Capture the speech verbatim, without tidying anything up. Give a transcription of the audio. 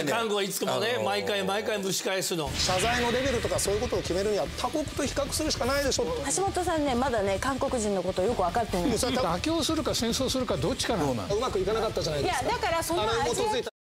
ですか、韓国はいつもね、毎回毎回蒸し返すの。 謝罪のレベルとかそういうことを決めるには他国と比較するしかないでしょ。 橋本さんね、まだね、韓国人のことよく分かってない。 妥協するか戦争するかどっちかなの。 うまくいかなかったじゃないですか。 いや、だからそのアジア